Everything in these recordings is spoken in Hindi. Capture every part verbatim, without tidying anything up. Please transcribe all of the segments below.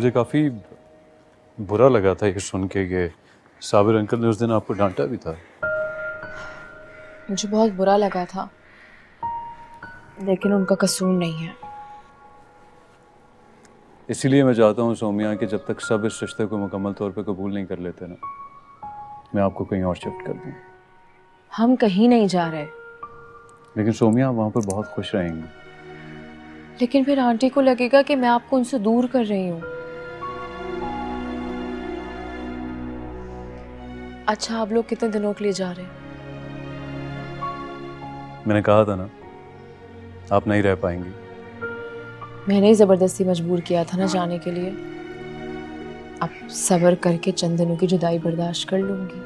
मुझे काफ़ी बुरा लगा था ये सुन के कि साबिर अंकल ने उस दिन आपको डांटा भी था। मुझे बहुत बुरा लगा था, लेकिन उनका कसूर नहीं है। इसीलिए मैं चाहता हूँ सोमिया कि जब तक सब इस रिश्ते को मुकम्मल तौर पे कबूल नहीं कर लेते ना, मैं आपको कहीं और शिफ्ट कर दूँ। हम कहीं नहीं जा रहे। लेकिन सोमिया, आप वहाँ पर बहुत खुश रहेंगी। लेकिन फिर आंटी को लगेगा कि मैं आपको उनसे दूर कर रही हूँ। अच्छा, आप लोग कितने दिनों के लिए जा रहे हैं? मैंने कहा था ना, आप नहीं रह पाएंगी। मैंने ही जबरदस्ती मजबूर किया था ना जाने के लिए। अब सब्र करके चंद दिनों की जुदाई बर्दाश्त कर लूंगी।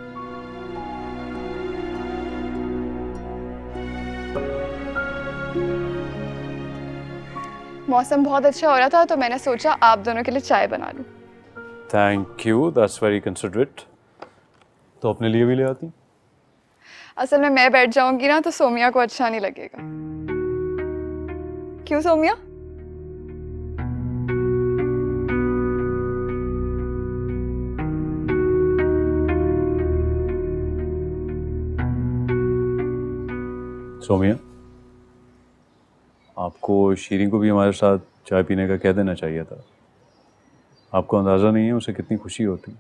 मौसम बहुत अच्छा हो रहा था तो मैंने सोचा आप दोनों के लिए चाय बना लूं। Thank you, that's very considerate. तो अपने लिए भी ले आती? असल में मैं बैठ जाऊंगी ना तो सोमिया को अच्छा नहीं लगेगा। क्यों सोमिया? सोमिया, आपको शीरीन को भी हमारे साथ चाय पीने का कह देना चाहिए था। आपको अंदाज़ा नहीं है उसे कितनी खुशी होती।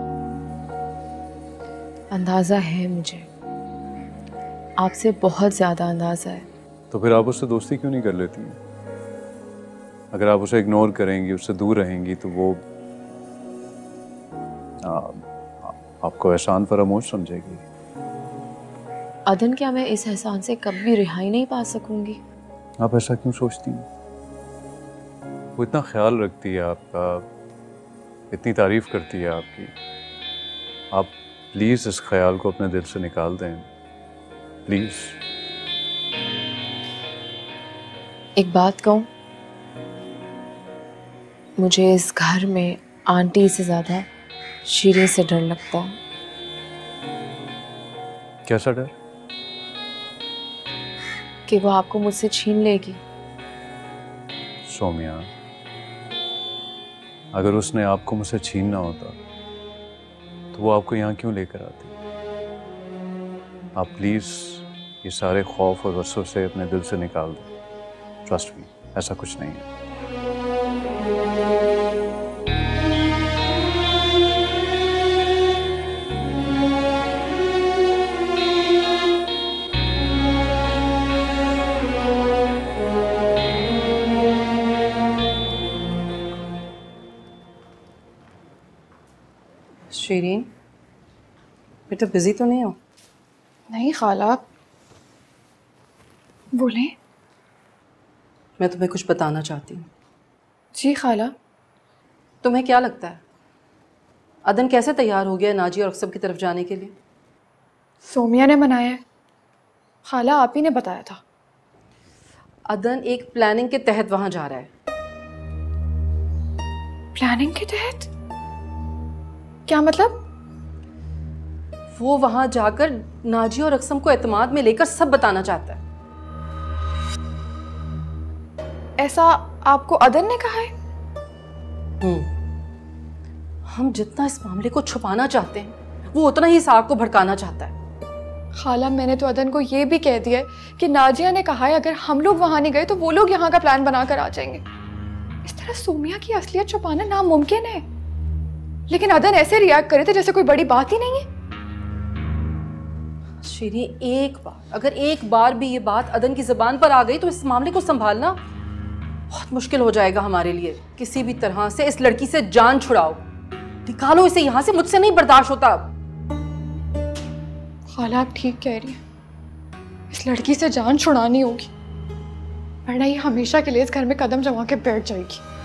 अंदाज़ा है मुझे, आपसे बहुत ज़्यादा अंदाज़ा है। तो फिर आप उससे दोस्ती क्यों नहीं कर लेती हैं? अगर आप उसे इग्नोर करेंगी, उससे दूर रहेंगी, तो वो आ, आ, आपको एहसान फरामोश समझेगी। अदन, क्या मैं इस एहसान से कभी रिहाई नहीं पा सकूंगी? आप ऐसा क्यों सोचती हैं? वो इतना ख्याल रखती है आपका, इतनी तारीफ करती है आपकी। आप प्लीज़ इस ख्याल को अपने दिल से निकाल दें, प्लीज़। एक बात कहूँ, मुझे इस घर में आंटी से ज़्यादा शीरीन से डर लगता है। कैसा डर? कि वो आपको मुझसे छीन लेगी। सोमिया, अगर उसने आपको मुझसे छीनना होता तो वो आपको यहाँ क्यों लेकर आती? आप प्लीज़ ये सारे खौफ और वसवसे अपने दिल से निकाल दें। ट्रस्ट मी, ऐसा कुछ नहीं है। शीरीन, बेटा बिजी तो नहीं हो? नहीं खाला, बोले। मैं तुम्हें कुछ बताना चाहती हूँ। जी खाला। तुम्हें क्या लगता है अदन कैसे तैयार हो गया नाजी और अक्सब की तरफ जाने के लिए? सोमिया ने मनाया है खाला, आप ही ने बताया था। अदन एक प्लानिंग के तहत वहां जा रहा है। प्लानिंग के तहत? क्या मतलब? वो वहां जाकर नाजी और अक्सम को एतमाद में लेकर सब बताना चाहता है। ऐसा आपको अदन ने कहा है? हम्म हम जितना इस मामले को छुपाना चाहते हैं वो उतना ही इस आग को भड़काना चाहता है। खाला, मैंने तो अदन को ये भी कह दिया है कि नाजिया ने कहा है अगर हम लोग वहां नहीं गए तो वो लोग यहाँ का प्लान बनाकर आ जाएंगे। इस तरह सोमिया की असलियत छुपाना नामुमकिन है। लेकिन अदन ऐसे रिएक्ट करे थे जैसे कोई बड़ी बात ही नहीं है। शीरी, एक बार अगर एक बार भी ये बात अदन की जुबान पर आ गई तो इस मामले को संभालना बहुत मुश्किल हो जाएगा हमारे लिए। किसी भी तरह से इस लड़की से जान छुड़ाओ, निकालो इसे यहाँ से, मुझसे नहीं बर्दाश्त होता अब। खाला, आप ठीक कह रही हैं, इस लड़की से जान छुड़ानी होगी, वरना ये हमेशा के लिए इस घर में कदम जमा के बैठ जाएगी।